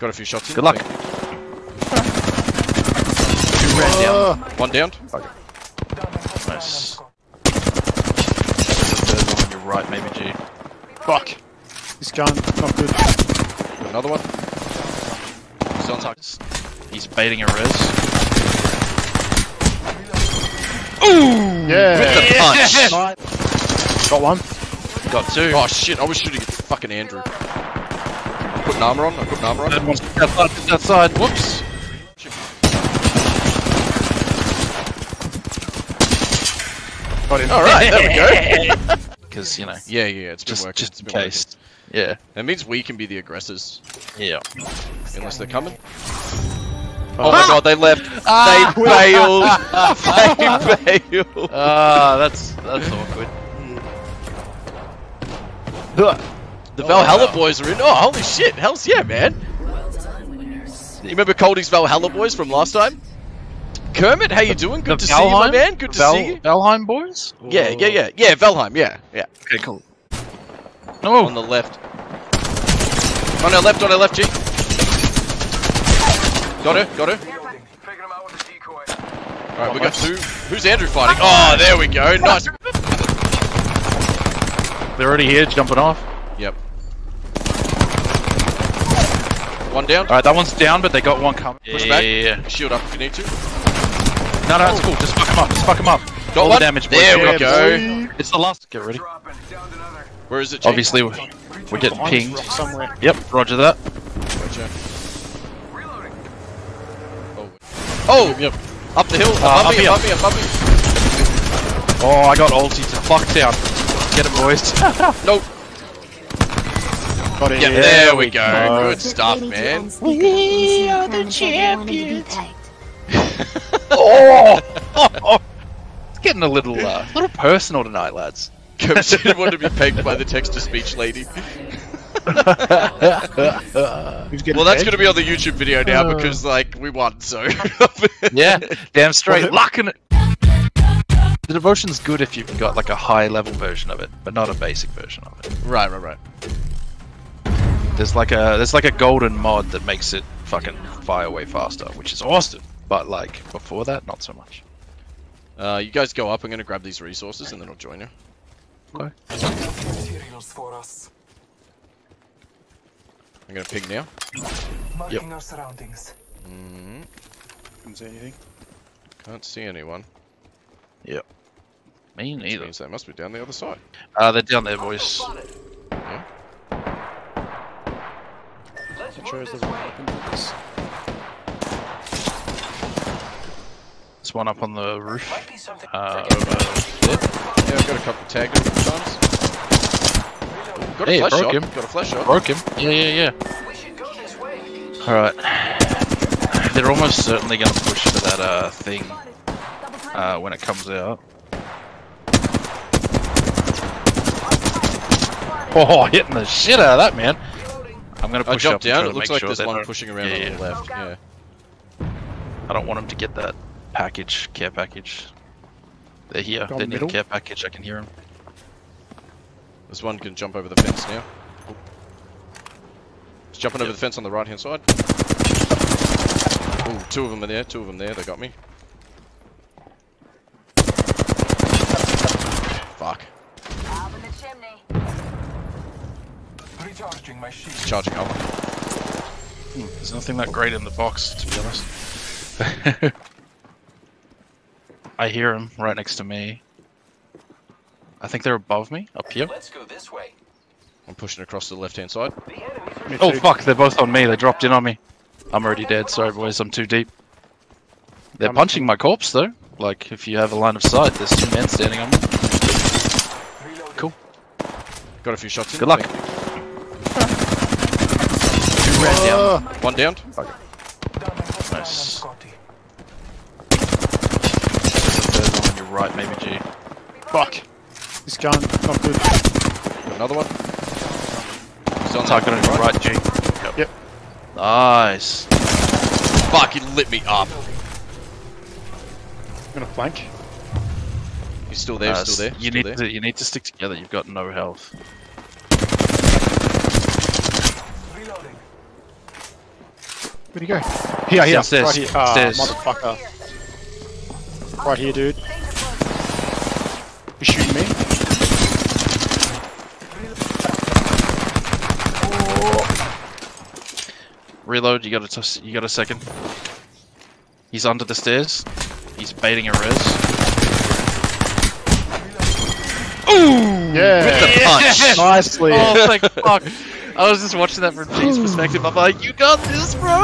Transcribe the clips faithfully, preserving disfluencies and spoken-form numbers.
Got a few shots in. Good luck. Two ran down. One down. Okay. Nice. Third one on your right, maybe G. Fuck. This gun, not good. Another one. Sounds like he's baiting a res. Ooh! Yeah. With the punch. Got one. Got two. Oh shit! I was shooting at fucking Andrew. I put an armor on. I put an armor on. Third one's outside. Outside. Whoops. Got him. All right, there we go. Because you know. Yeah, yeah, it's been Just, working. just It's in been case. working. Yeah. That means we can be the aggressors, Yeah. unless they're coming. Oh my god, they left. They failed. They failed. Ah, that's that's awkward. The Valhalla boys are in. Oh, holy shit. Hells yeah, man. You remember Coldie's Valhalla boys from last time? Kermit, how you doing? Good The to see you, my Valheim? man. Good to Val see you. Valheim boys? Yeah, yeah, yeah. Yeah, Valheim, yeah, yeah. Okay, cool. No. On the left. On our left, on our left, G. Got her, got her. Alright, we got two. Who's Andrew fighting? Oh, there we go. Nice. They're already here, jumping off. Yep. One down. Alright, that one's down, but they got one coming. Push yeah, back. Yeah, yeah. Shield up if you need to. No, no, it's cool. Just fuck him up. Just fuck him up. Got All one. the damage. boys. There we Yep. go. It's the last. Get ready. Where is it, G? Obviously, we're, we're getting Behind pinged. rock somewhere. Yep, roger that. Gotcha. Oh. Oh! Yep. Up the hill. Uh, Above up me, here. above me, above me. Oh, I got ulti to fuck down. Get it, boys. Nope. Got it. Yeah, Yeah. there we go. No. Good stuff, man. We are the champions. Oh! It's getting a little, uh, little personal tonight, lads. Coach didn't want to be pegged by the text-to-speech lady. Who's getting Well, that's pegged? going to be on the YouTube video now Uh. because, like, we won, so... Yeah, damn straight. Luck in it. The devotion's good if you've got like a high level version of it, but not a basic version of it. Right, right, right. There's like a there's like a golden mod that makes it fucking fire way faster, which is awesome. But like before that, not so much. Uh, you guys go up. I'm going to grab these resources and then I'll join you. Okay. Materials for us. I'm going to ping now. Marking our surroundings. Mm-hmm. Couldn't see anything. Can't see anyone. Yep. Me Which neither. means they must be down the other side. Uh, they're down there, boys. Yeah. Not sure is the right weapon for this. There's one up on the roof. Might be something. Uh, over there. Yeah, I've got a couple tagged a couple times. Got a Hey, flash broke shot. him. Got a flash shot. Broke him. Yeah, yeah, yeah. We should go this way. Alright. They're almost certainly gonna push for that uh thing uh when it comes out. Oh, hitting the shit out of that, man. I'm gonna I push jumped up and down. try It to looks make like sure there's they one don't- pushing around yeah, on yeah. the left. Yeah. I don't want them to get that package, care package. They're here. Gone They need middle. a care package. I can hear them. This one can jump over the fence now. Oh. It's jumping over Yep. the fence on the right hand side. Ooh, two of them are there. Two of them there. They got me. Fuck. Recharging my shield. Charging up. Hmm, there's nothing that great in the box, to be honest. I hear them right next to me. I think they're above me, up here. Let's go this way. I'm pushing across to the left hand side. The enemies are Me Oh too. fuck, they're both on me. They dropped in on me. I'm already dead. Sorry, boys. I'm too deep. They're I'm- punching my corpse, though. Like, if you have a line of sight, there's two men standing on me. reloading. Cool. Got a few shots in. Good luck. Thank you. Two ran down. Oh. One down. Down and hostile Nice. on Scotty. Third one on your right, maybe G. Fuck. This gun, not good. Another one. He's on Target on the your right, G. Yep. Nice. Fuck, he lit me up. I'm gonna flank. He's still there, Uh, still there. You still need there. to you need to stick together. You've got no health. Reloading. Where'd he go? Here, here, Downstairs. right here. Ah, Stairs. motherfucker. Right here, dude. You shooting me? Reload. You got a t you got a second. He's under the stairs. He's baiting a res. Ooh! Yeah. With the punch. Nicely. Oh, thank fuck. I was just watching that from G's perspective. I'm like, you got this, bro.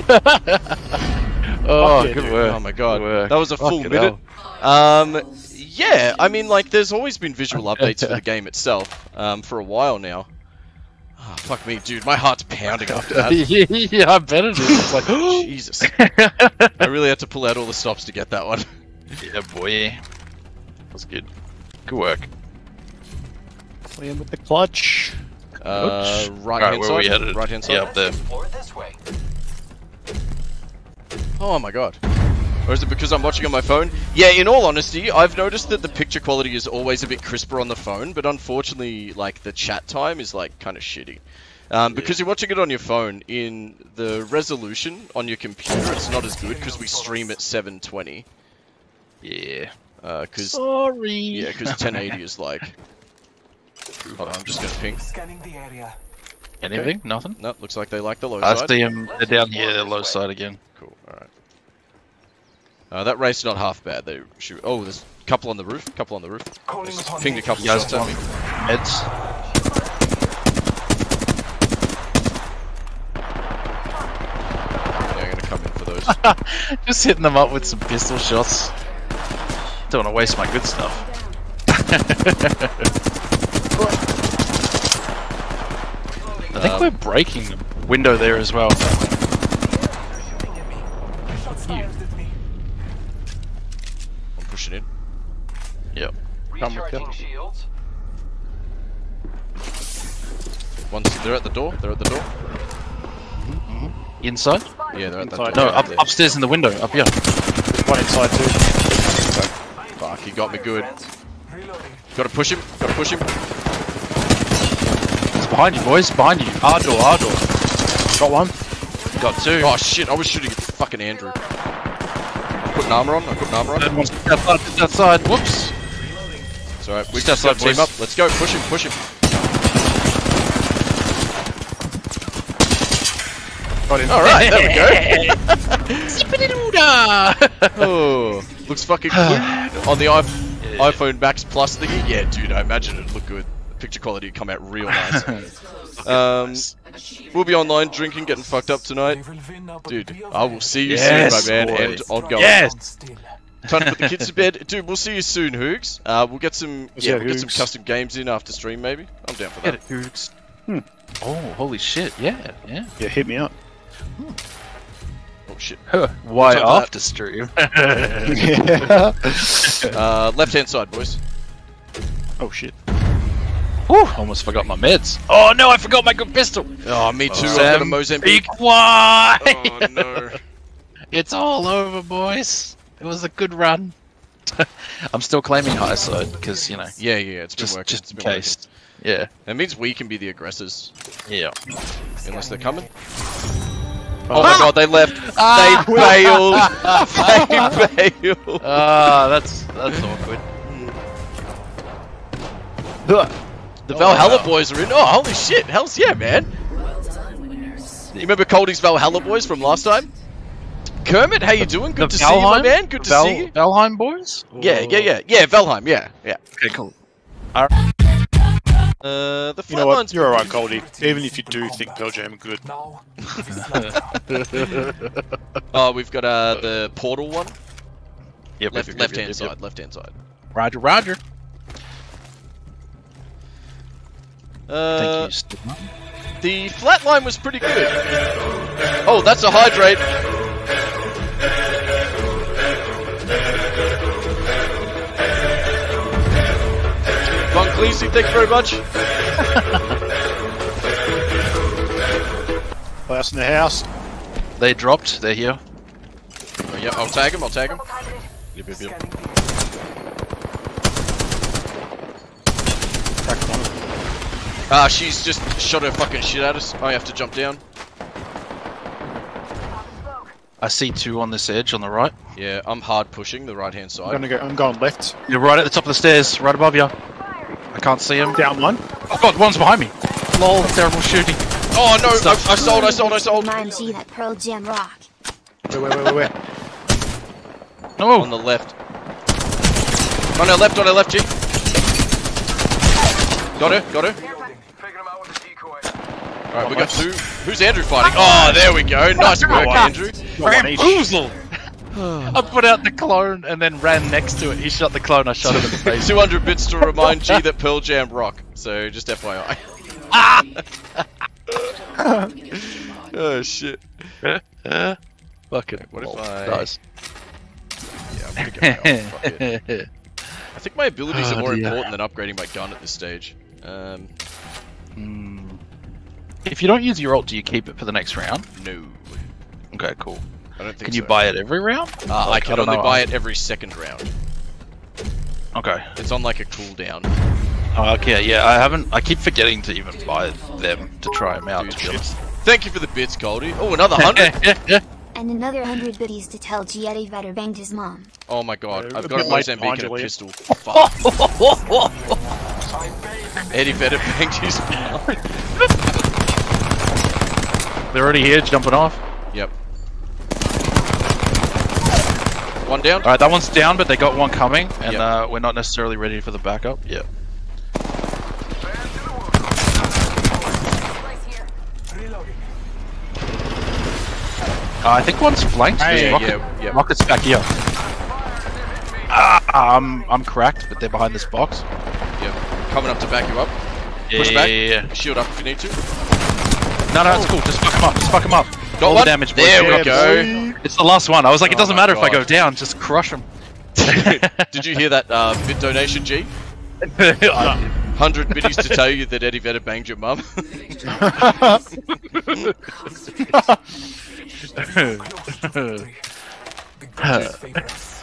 Oh, yeah, good dude. work. Oh my god, Good work. that was a full Fucking minute. Um, yeah, I mean, like, there's always been visual updates for the game itself um, for a while now. Oh, fuck me, dude, my heart's pounding after that. Yeah, I bet it is. It's like, Jesus, I really had to pull out all the stops to get that one. yeah, boy. That's good. Good work. Playing with the clutch. Uh, right Alright, hand where are we side. headed? Right hand side. Yeah, up there. Explore this way. Oh my god. Or is it because I'm watching on my phone? Yeah, in all honesty, I've noticed that the picture quality is always a bit crisper on the phone, but unfortunately, like, the chat time is, like, kind of shitty. Um, because you're watching it on your phone, in the resolution on your computer, it's not as good because we stream at seven twenty. Yeah. Uh, cause, Sorry. yeah, because ten eighty is like... Hold on, I'm just gonna ping. Scanning the area. Anything? Nothing? No, looks like they like the low I side. see him. They're down here, the low side again. Cool, alright. Uh, that race's not half bad. They shoot. Oh, there's a couple on the roof. Couple on the roof. Calling Just upon pinged a couple You guys shots at me. Meds. Yeah, I'm gonna come in for those. Just hitting them up with some pistol shots. Don't want to waste my good stuff. I think Um, we're breaking the window there as well. Shots fired at me. I'm pushing in. Yep. Come with Recharging you. shields. One's, they're at the door. They're at the door. Inside? Yeah, they're at the Inside. door. No, up, upstairs in the window. Up here. One inside too. Fuck, he got me good. Reloading. Gotta push him. Gotta push him. It's behind you, boys. Behind you. Our door. Our door. Got one. Got two. Oh shit! I was shooting at fucking Andrew. I put an armor on. I put an armor on. Third one's outside. Just outside. Whoops. It's alright. We Just just got outside, team boys. up. Let's go. Push him. Push him. Got him. All right. There we go. Zippity-doo-dah. Oh, looks fucking good on the iPhone. iPhone Max Plus thingy. Yeah, dude. I imagine it'd look good. Picture quality would come out real nice. Um, we'll be online drinking, getting fucked up tonight. They will win up, but Dude, be I will aware. see you Yes, soon, my man, boys. and ongoing. Yes. Still. Time to put the kids to bed. Dude, we'll see you soon, Hoogs. Uh, we'll get some, Let's yeah, get we'll get some Hoogs. custom games in after stream, maybe. I'm down for Get that. it, Hoogs. Oh, holy shit. Yeah, yeah. Yeah, hit me up. Oh shit. Why Time for that. after stream? Yeah. Uh, left hand side, boys. Oh shit. Whew, almost forgot my meds. Oh no, I forgot my good pistol. Oh, me too. I've Sam, got a Mozambique. Be quiet. Oh no. It's all over, boys. It was a good run. I'm still claiming high side because you know, Yeah, yeah, it's been just working. just It's in been case. Yeah, working. That means we can be the aggressors, yeah. unless they're coming. Oh my god, they left. They failed. They failed. Ah, that's that's awkward. The Valhalla boys are in. Oh, holy shit. Hells yeah, man. You remember Coldie's Valhalla boys from last time? Kermit, how you doing? Good to see you, my man. Good to Val- see you. Valheim boys? Yeah, yeah, yeah. Yeah, Valheim, yeah, yeah. Okay, cool. Uh, the You know what? flatline's... You're alright, Goldie. Even if you do think Pearl Jam are good. Now, it is not. Oh, we've got uh, the portal one. Yep, Left, yep, yep, left yep, hand yep, side, yep. left hand side. Roger, Roger. Uh, Thank you, Stigma. the flatline was pretty good. Oh, that's a hydrate. Von Cleese, thank you very much. Last in the house. They dropped. They're here. Oh, yeah, I'll tag him, I'll tag him. Yep, yep, yep. Scanning the Cracked one. Ah, she's just shot her fucking shit at us. I have to jump down. I see two on this edge on the right. Yeah, I'm hard pushing the right hand I'm side. gonna go. I'm going left. You're right at the top of the stairs, right above you. I can't see him. Down one. Oh god, one's behind me. Lol, terrible shooting. Oh no, I, I sold, I sold, I sold. Remind G that Pearl Jam rock. Wait, wait, wait, wait, wait. No. On the left. On our left, on our left, G. Got her, got her. Alright, we got two. Who's Andrew fighting? Oh, there we go. Nice work, Andrew. One each. Bamboozle! I put out the clone and then ran next to it. He shot the clone, I shot him in the face. two hundred bits to remind G that Pearl Jam rock. So, just F Y I. Oh, shit. Fucking What if lol. I- Nice. Yeah, I'm gonna go now. Fuck it. I think my abilities Oh, are more dear. important than upgrading my gun at this stage. Um, Hmm. If you don't use your ult, do you keep it for the next round? no. Okay, cool. I don't think Can you so. buy it every round? Uh, Like, I can don't only know. buy it every second round. Okay. It's on like a cooldown. Oh, okay, yeah, I haven't. I keep forgetting to even buy them to try them out. Dude, To be honest. Thank you for the bits, Goldie. Oh, another hundred. And another hundred biddies to tell G Eddie Vedder banged his mom. Oh my god, Uh, I've a got a bit late Mozambique and a behind you, pistol. Fuck. Eddie Vedder banged his mom. They're already here, jumping off. Yep. One down. Alright, that one's down, but they got one coming, and Yep. uh, we're not necessarily ready for the backup. Yeah. Reloading. Uh, I think one's flanked. Yeah, There's yeah, rocket, yeah, yeah. Rocket's back here. Ah, I'm, I'm cracked, but they're behind this box. Yep. Coming up to back you up. Yeah, Push back. yeah, yeah. Shield up if you need to. No, no, it's cool. Just fuck him up. Just fuck him up. Got All one. the damage, boys. There we Yeah, go. It's the last one. I was like, it Oh doesn't my matter if I go God. down. Just crush him. Did you hear that uh, bit donation, G? I- Hundred biddies to tell you that Eddie Vedder banged your mum. Victories favorites.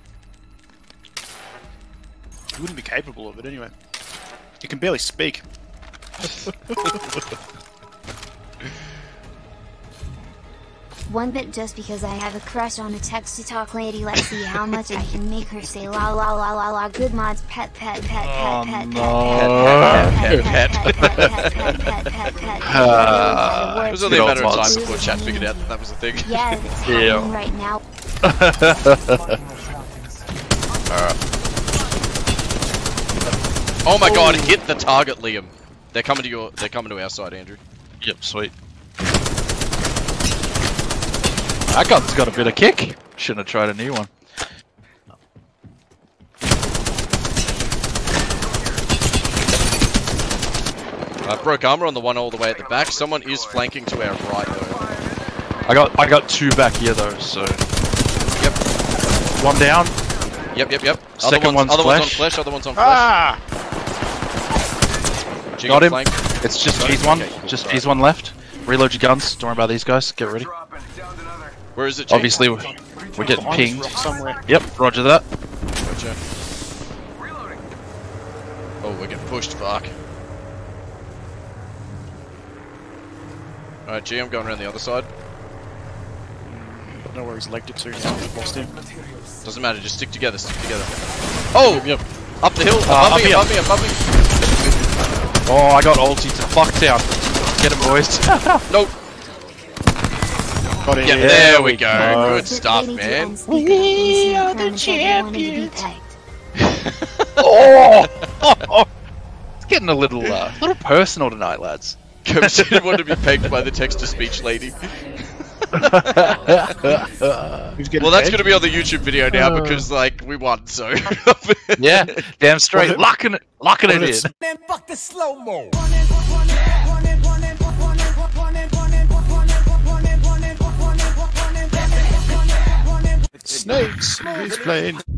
You wouldn't be capable of it anyway. You can barely speak. One bit just because I have a crush on a text-to-talk lady. Let's see how much I can make her say la la la la la. Good mods. Pet pet pet Oh, pet pet no. pet Pet, pet pet pet pet pet pet pet pet. Ah, It was only a Good matter of old time mods. before chat figured out that that was a thing. Yeah, it's Yeah. happening right now. Oh my god, hit the target, Liam. They're coming to your. They're coming to our side, Andrew. Yep, sweet. That gun's got a bit of kick. Shouldn't have tried a new one. I broke armor on the one all the way at the back. Someone is flanking to our right though. I got I got two back here though, so Yep. one down. Yep, yep, yep. Second other one's other one's on flesh. flesh. Other one's on flesh. Ah! Jig Got and him. flank. It's just Got it? G's one. Okay, cool. Just Alright. G's one left. Reload your guns. Don't worry about these guys. Get ready. Where is it, G? Obviously, we're, we're getting Behind this pinged. rock somewhere. Yep, roger that. Gotcha. Oh, we're getting pushed. Fuck. Alright, G, I'm going around the other side. Don't know where he's legged it to now. We've lost him. Materials. Doesn't matter, just stick together, stick together. Oh! Yep. Up the hill, Uh, above up me, here. above me, above me. Oh, I got ulti to fuck down. Get him, boys. Nope. Got him. Yeah, Yeah, there we we go. go. Good stuff, man. We are the champions. oh, it's getting a little, uh, little personal tonight, lads. Coach didn't want to be pegged by the text-to-speech lady. Who's getting Well, that's pegged? going to be on the YouTube video now because, like, we won, so. Yeah, damn straight. Locking it, locking it in. Man, fuck the slow mo. Snakes. He's playing.